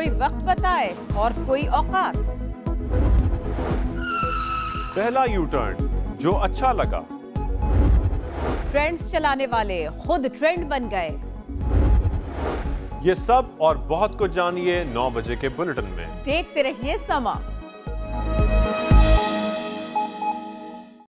कोई वक्त बताए और कोई औकात। पहला यू टर्न जो अच्छा लगा। ट्रेंड्स चलाने वाले खुद ट्रेंड बन गए। ये सब और बहुत कुछ जानिए 9 बजे के बुलेटिन में। देखते रहिए समा।